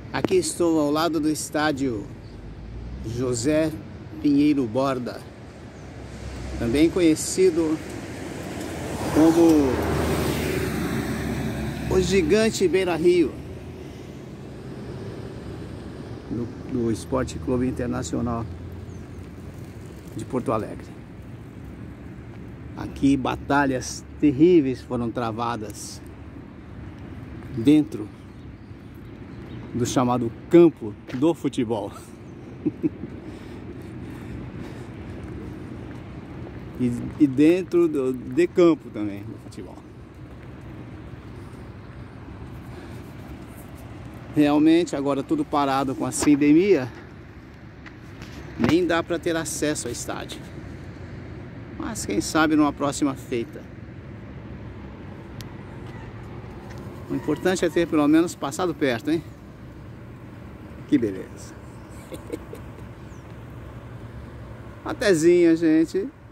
Aqui estou ao lado do estádio José Pinheiro Borda, também conhecido como o gigante Beira-Rio do Esporte Clube Internacional de Porto Alegre. Aqui batalhas terríveis foram travadas dentro do chamado campo do futebol. e dentro de campo também do futebol. Realmente agora tudo parado com a pandemia, nem dá para ter acesso ao estádio. Mas quem sabe numa próxima feita. O importante é ter pelo menos passado perto, hein? Que beleza. Atézinha, gente.